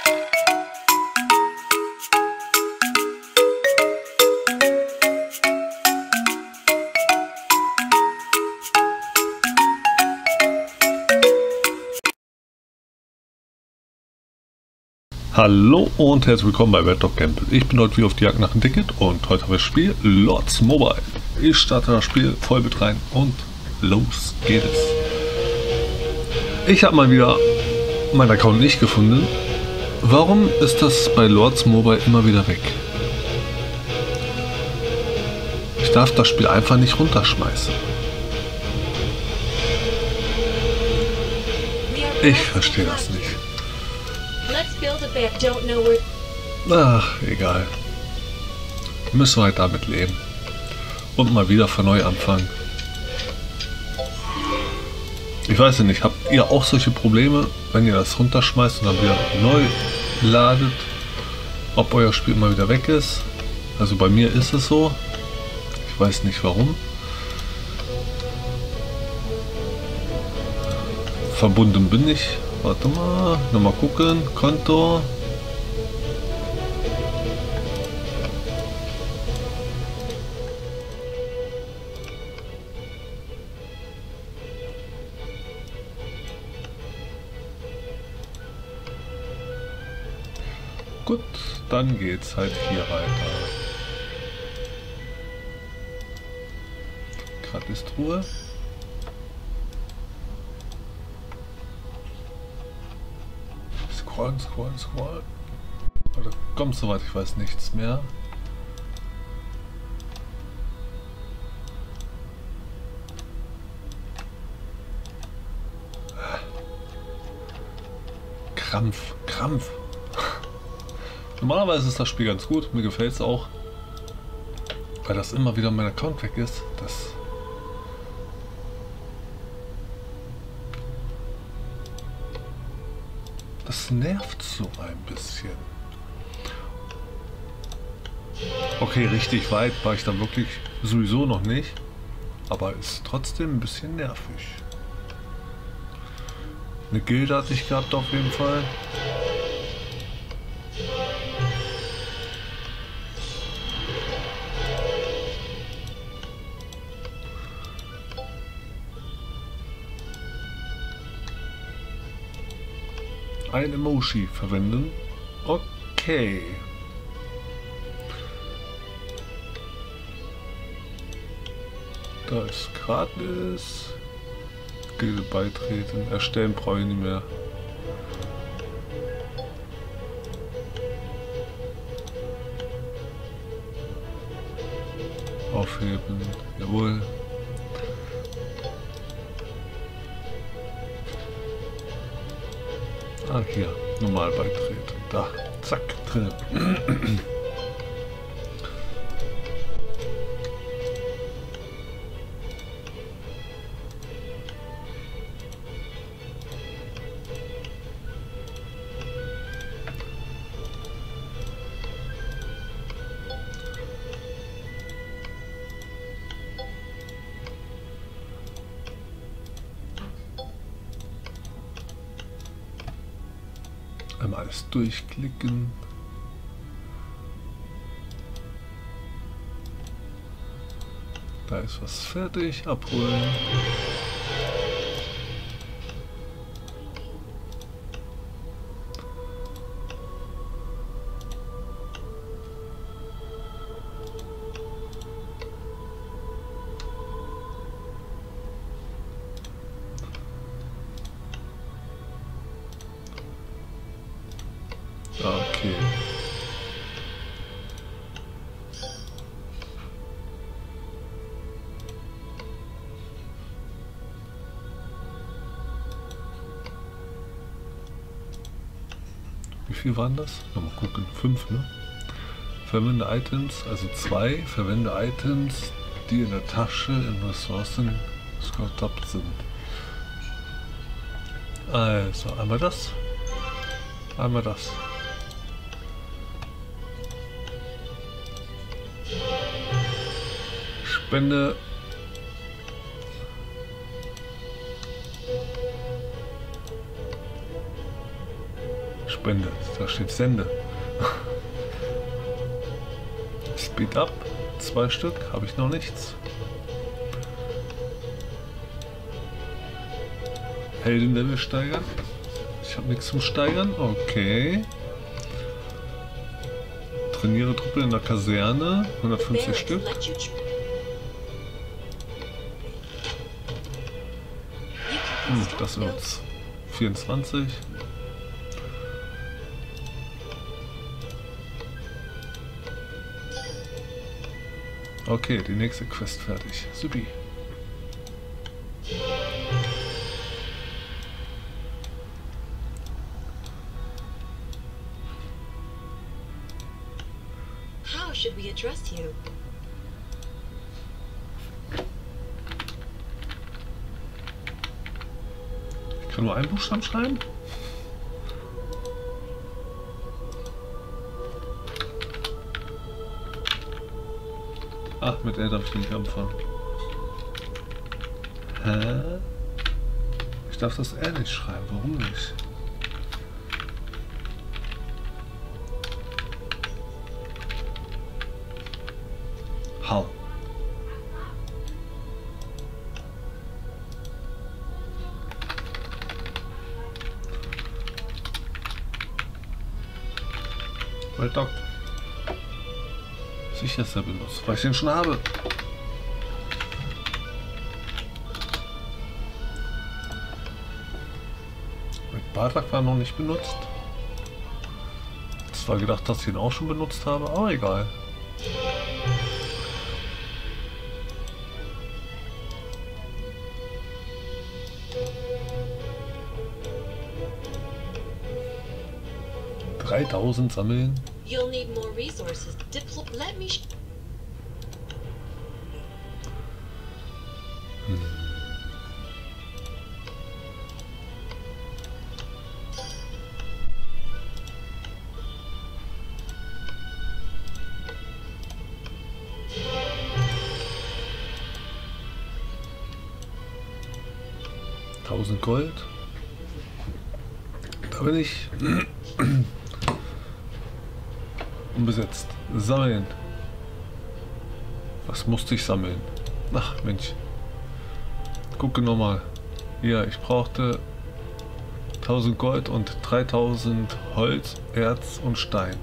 Hallo und herzlich willkommen bei Red Dog Camp. Ich bin heute wieder auf die Jagd nach dem Ticket und heute haben wir das Spiel Lords Mobile. Ich starte das Spiel voll mit rein und los geht es. Ich habe mal wieder meinen Account nicht gefunden. Warum ist das bei Lords Mobile immer wieder weg? Ich darf das Spiel einfach nicht runterschmeißen. Ich verstehe das nicht. Ach, egal. Müssen wir halt damit leben. Und mal wieder von neu anfangen. Ich weiß nicht, habt ihr auch solche Probleme, wenn ihr das runterschmeißt und dann wieder neu ladet? Ob euer Spiel immer wieder weg ist? Also bei mir ist es so. Ich weiß nicht warum. Verbunden bin ich. Warte mal, nochmal gucken. Konto. Gut, dann geht's halt hier weiter. Gerade ist Ruhe. Scrollen. Oder kommt soweit, ich weiß nichts mehr. Krampf. Normalerweise ist das Spiel ganz gut, mir gefällt es auch. Weil das immer wieder mein Account weg ist. Das nervt so ein bisschen. Okay, richtig weit war ich dann wirklich sowieso noch nicht. Aber ist trotzdem ein bisschen nervig. Eine Gilde hatte ich gehabt auf jeden Fall. Ein Emoji verwenden. Okay. Da ist gratis. Gilde beitreten. Erstellen brauche ich nicht mehr. Aufheben. Jawohl. Ah, hier, normal beitreten. Da, zack, drin. Einmal alles durchklicken. Da ist was fertig. Abholen. Okay. Wie viel waren das? Mal gucken. 5, ne? Verwende Items, also 2. Verwende Items, die in der Tasche in Ressourcen getappt sind. Also einmal das. Einmal das. Spende. Spendet. Da steht Sende. Speed up. 2 Stück. Habe ich noch nichts. Heldenlevel steigern. Ich habe nichts zum Steigern. Okay. Trainiere Truppe in der Kaserne. 150 Stück. Das wird's. 24. Okay, die nächste Quest fertig. Supi. How should we address you? Ich kann nur einen Buchstaben schreiben? Ach, mit R darf ich nicht anfangen. Hä? Ich darf das R nicht schreiben, warum nicht? Hau. Weil Doc. Sicherster benutzt, weil ich den schon habe. Mit Bartak war noch nicht benutzt. Zwar gedacht, dass ich ihn auch schon benutzt habe, aber egal. $3000 sammeln. You'll need more resources. Let me. Gold. Da bin ich unbesetzt. Sammeln. Was musste ich sammeln? Ach Mensch. Gucke nochmal. Ja, ich brauchte 1000 Gold und 3000 Holz, Erz und Stein.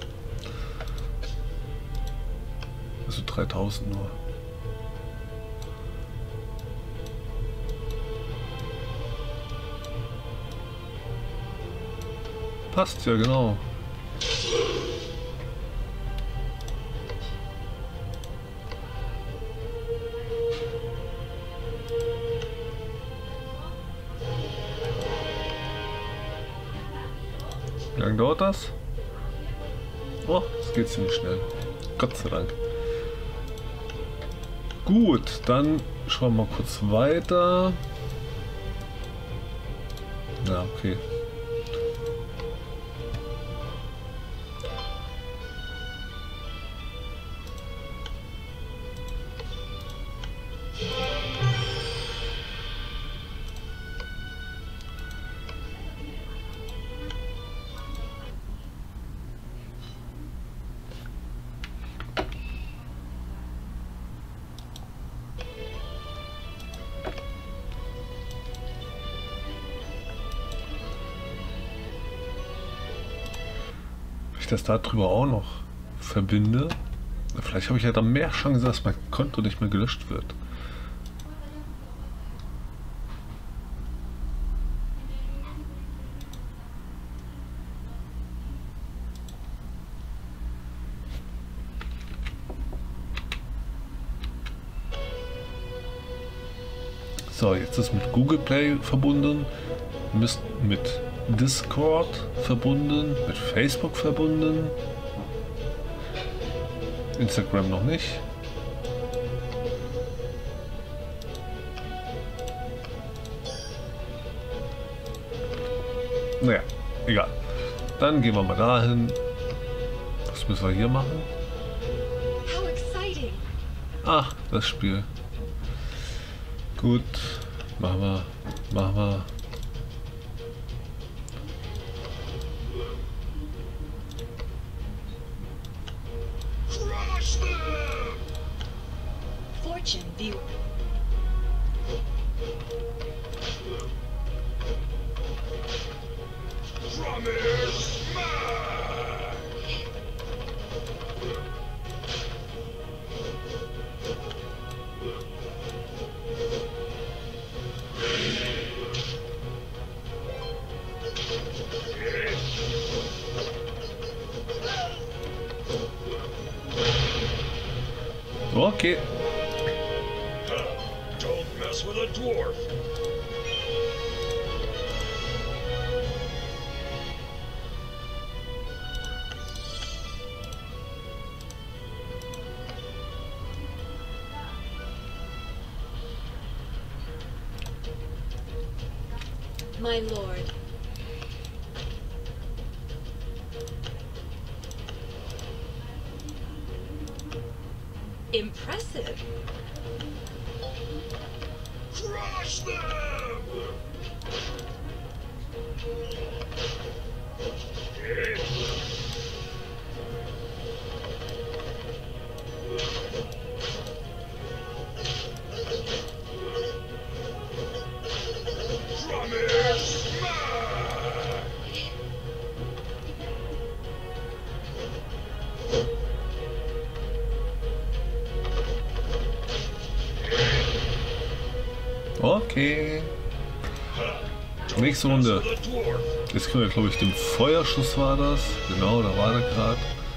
Also 3000 nur. Passt ja, genau. Wie lange dauert das? Oh, das geht ziemlich schnell. Gott sei Dank. Gut, dann schauen wir mal kurz weiter. Ja, okay. Das darüber auch noch verbinde. Vielleicht habe ich ja dann mehr Chancen, dass mein Konto nicht mehr gelöscht wird. So, jetzt ist mit Google Play verbunden, mit Discord verbunden, mit Facebook verbunden, Instagram noch nicht. Naja, egal. Dann gehen wir mal dahin. Was müssen wir hier machen? Ach, das Spiel. Gut, machen wir. Attention, viewer. Okay. Don't mess with a dwarf. My lord. Impressive. Crush them! Drummer smash! Okay. Nächste Runde. Jetzt können wir, glaube ich, den Feuerschuss war das. Genau, da war der gerade.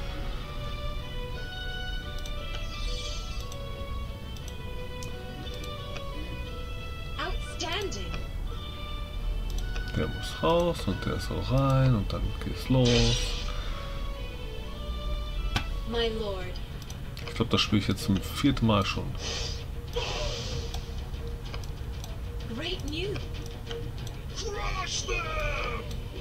Outstanding. Der muss raus und der soll rein und dann geht's los. My lord. Ich glaube, das spiele ich jetzt zum 4. Mal schon. Great news. Crush them!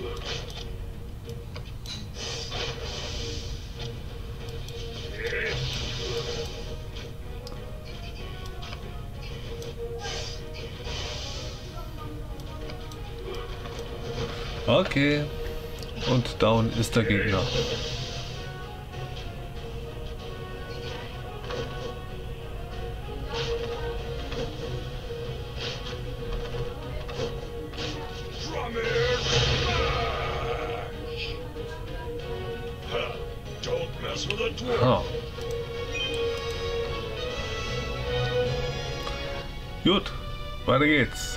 Okay. Und down ist der Gegner. Drummer smash! Don't mess with a dwarf. Ah. Gut, weiter geht's.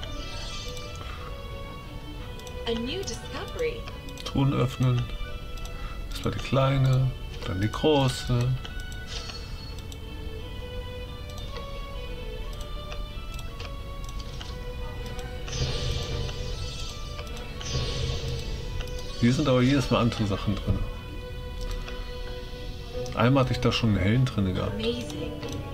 A new discovery. Truhen öffnen. Das war die kleine, dann die große. Hier sind aber jedes Mal andere Sachen drin. Einmal hatte ich da schon einen hellen drin gehabt. Amazing.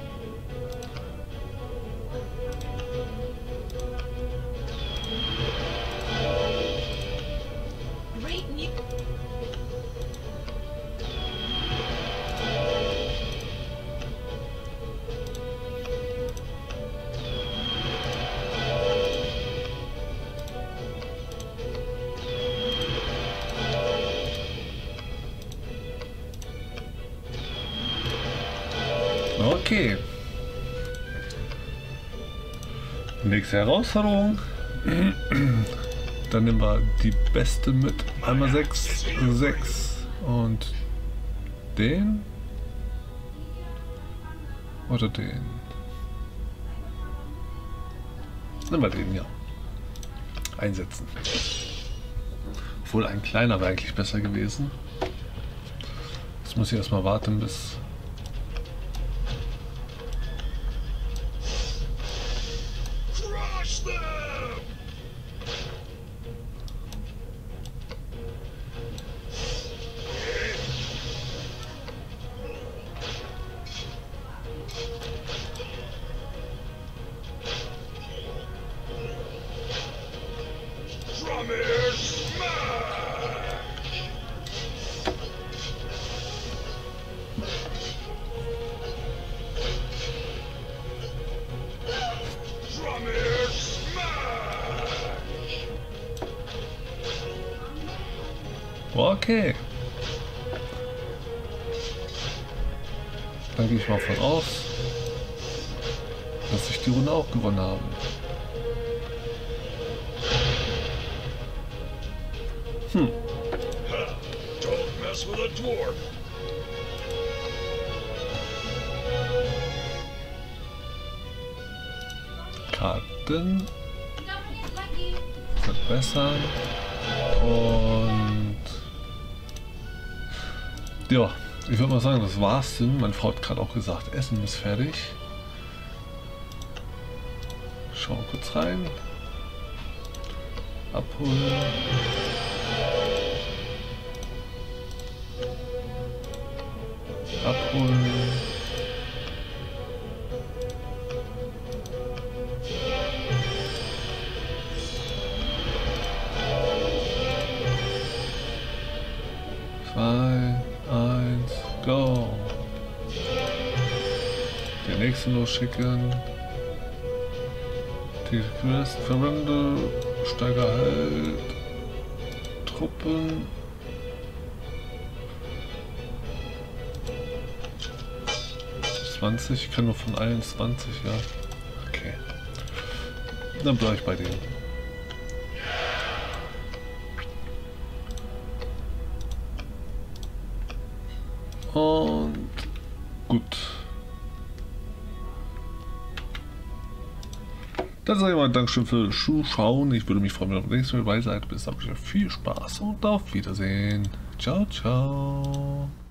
Great news. Okay. Nächste Herausforderung. Dann nehmen wir die beste mit. Einmal 6, 6 und den. Oder den. Nehmen wir den, ja. Einsetzen. Obwohl ein kleiner wäre eigentlich besser gewesen. Jetzt muss ich erstmal warten, bis... Crush them! Drummer smash! Drummer smash! Okay. Dann gehe ich mal von aus. dass ich die Runde auch gewonnen habe. Don't mess with a dwarf. Karten verbessern und ja, ich würde mal sagen, das war's denn. Meine Frau hat gerade auch gesagt, Essen ist fertig. Schauen wir kurz rein. Abholen. Abholen. Zwei, eins, go. Der nächste losschicken. Die Quest verwende, steiger Held, Truppen. Ich kann nur von allen 20, ja. Okay. Dann bleibe ich bei denen. Und gut. Dann sage ich mal Dankeschön für das Zuschauen. Ich würde mich freuen, wenn ihr beim nächsten Mal dabei seid. Bis dann, viel Spaß und auf Wiedersehen. Ciao, ciao.